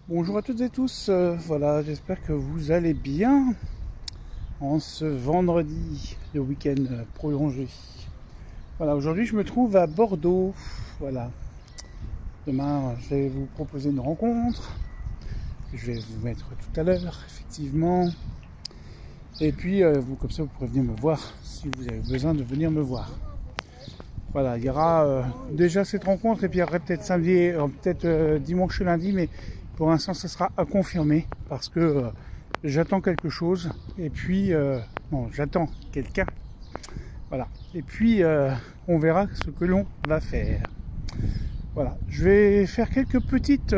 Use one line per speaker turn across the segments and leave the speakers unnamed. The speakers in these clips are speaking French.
Bonjour à toutes et tous, voilà, j'espère que vous allez bien en ce vendredi de week-end prolongé. Voilà, aujourd'hui je me trouve à Bordeaux, voilà. Demain je vais vous proposer une rencontre, je vais vous mettre tout à l'heure, effectivement. Et puis, vous, comme ça, vous pourrez venir me voir si vous avez besoin de venir me voir. Voilà, il y aura déjà cette rencontre et puis après peut-être samedi, peut-être dimanche et lundi, mais pour l'instant ça sera à confirmer parce que j'attends quelque chose et puis non, j'attends quelqu'un. Voilà, et puis on verra ce que l'on va faire. Voilà, je vais faire quelques petites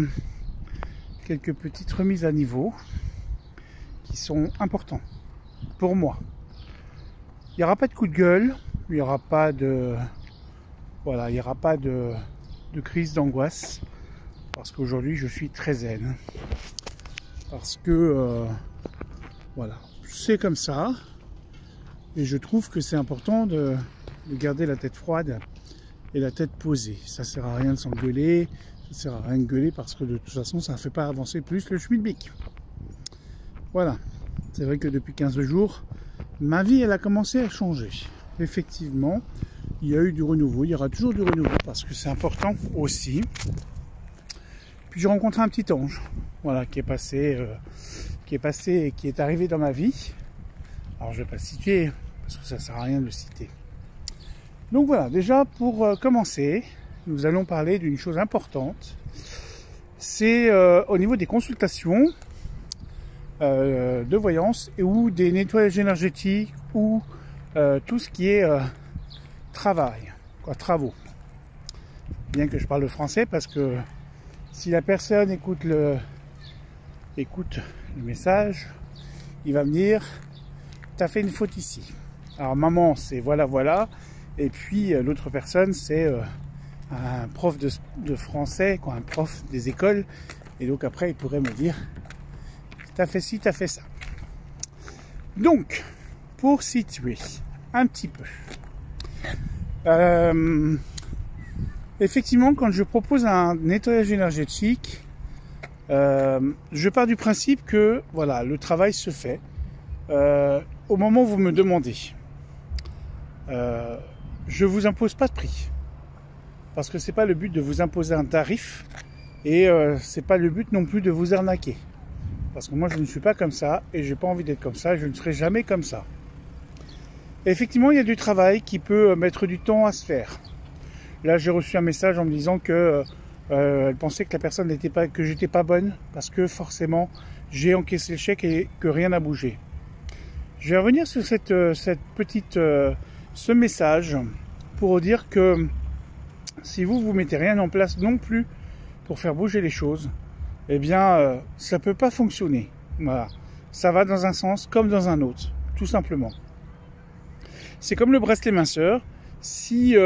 remises à niveau qui sont importantes pour moi. Il n'y aura pas de coup de gueule. Il n'y aura pas de, voilà, il n'y aura pas de crise d'angoisse parce qu'aujourd'hui je suis très zen parce que voilà, c'est comme ça et je trouve que c'est important de garder la tête froide et la tête posée. Ça sert à rien de s'engueuler, ça sert à rien de gueuler parce que de toute façon ça ne fait pas avancer plus le schmilblick. Voilà, c'est vrai que depuis 15 jours ma vie elle a commencé à changer. Effectivement, il y a eu du renouveau, il y aura toujours du renouveau parce que c'est important aussi. Puis j'ai rencontré un petit ange, voilà, qui est passé et qui est arrivé dans ma vie. Alors je vais pas le citer parce que ça sert à rien de le citer. Donc voilà, déjà pour commencer, nous allons parler d'une chose importante. C'est au niveau des consultations de voyance et ou des nettoyages énergétiques ou tout ce qui est travaux. Bien que je parle le français parce que si la personne écoute le message, il va me dire t'as fait une faute ici. Alors maman c'est voilà et puis l'autre personne c'est un prof de français, quoi, un prof des écoles, et donc après il pourrait me dire t'as fait ci, t'as fait ça. Donc pour situer un petit peu. Effectivement, quand je propose un nettoyage énergétique, je pars du principe que voilà, le travail se fait au moment où vous me demandez. Je vous impose pas de prix parce que c'est pas le but de vous imposer un tarif et c'est pas le but non plus de vous arnaquer parce que moi je ne suis pas comme ça et j'ai pas envie d'être comme ça, je ne serai jamais comme ça. Effectivement, il y a du travail qui peut mettre du temps à se faire. Là, j'ai reçu un message en me disant que elle pensait que la personne n'était pas, que j'étais pas bonne, parce que forcément, j'ai encaissé le chèque et que rien n'a bougé. Je vais revenir sur ce message pour dire que si vous mettez rien en place non plus pour faire bouger les choses, eh bien, ça peut pas fonctionner. Voilà, ça va dans un sens comme dans un autre, tout simplement. C'est comme le bracelet minceur. Si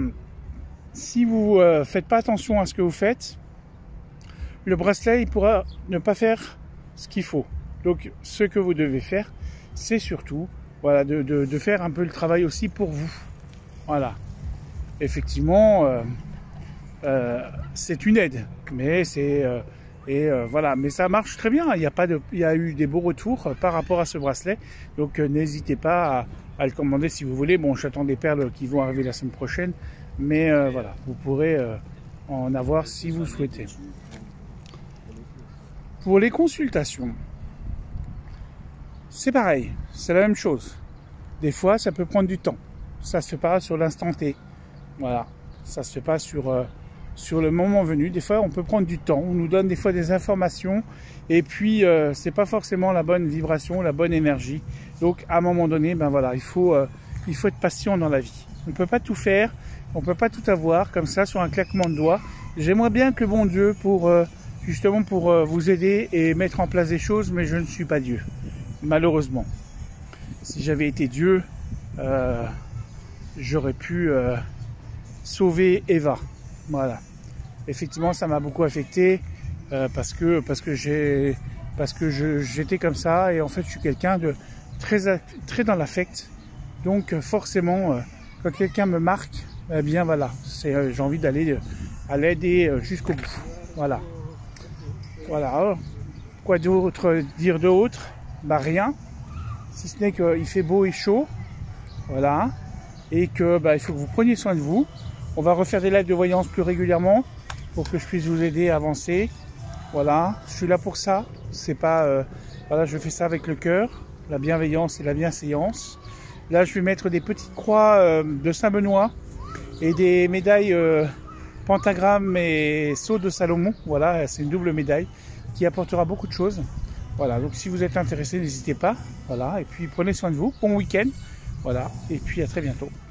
vous faites pas attention à ce que vous faites, le bracelet il pourra ne pas faire ce qu'il faut. Donc ce que vous devez faire, c'est surtout voilà, de faire un peu le travail aussi pour vous. Voilà. Effectivement, c'est une aide, mais c'est voilà, mais ça marche très bien. Il y a eu des beaux retours par rapport à ce bracelet, donc n'hésitez pas à le commander si vous voulez. Bon, j'attends des perles qui vont arriver la semaine prochaine, mais voilà, vous pourrez en avoir si vous souhaitez. Pour les consultations, c'est pareil, c'est la même chose. Des fois, ça peut prendre du temps. Ça se fait pas sur l'instant T. Voilà, ça se fait pas sur le moment venu. Des fois, on peut prendre du temps. On nous donne des fois des informations et puis c'est pas forcément la bonne vibration, la bonne énergie. Donc, à un moment donné, ben voilà, il faut être patient dans la vie. On peut pas tout faire, on peut pas tout avoir comme ça sur un claquement de doigts. J'aimerais bien que le bon Dieu, justement pour vous aider et mettre en place des choses, mais je ne suis pas Dieu, malheureusement. Si j'avais été Dieu, j'aurais pu sauver Eva. Voilà. Effectivement, ça m'a beaucoup affecté parce que j'étais comme ça et en fait, je suis quelqu'un de très dans l'affect. Donc, forcément, quand quelqu'un me marque, eh bien voilà, j'ai envie d'aller à l'aider jusqu'au bout. Voilà. Voilà. Quoi d'autre dire d'autre? Bah rien. Si ce n'est qu'il fait beau et chaud. Voilà. Et que il faut que vous preniez soin de vous. On va refaire des lives de voyance plus régulièrement pour que je puisse vous aider à avancer. Voilà. Je suis là pour ça. C'est pas voilà, je fais ça avec le cœur, la bienveillance et la bienséance. Là, je vais mettre des petites croix de Saint-Benoît et des médailles pentagramme et sceau de Salomon. Voilà, c'est une double médaille qui apportera beaucoup de choses. Voilà, donc si vous êtes intéressé, n'hésitez pas. Voilà, et puis prenez soin de vous. Bon week-end. Voilà, et puis à très bientôt.